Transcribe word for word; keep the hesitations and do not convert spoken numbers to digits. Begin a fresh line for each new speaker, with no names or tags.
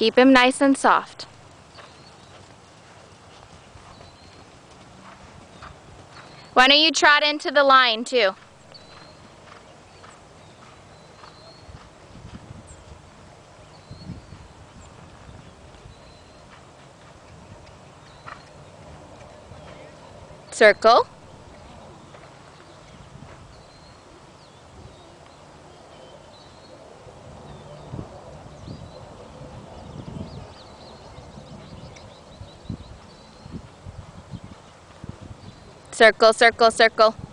Keep him nice and soft. Why don't you trot into the line too? Circle. Circle, circle, circle.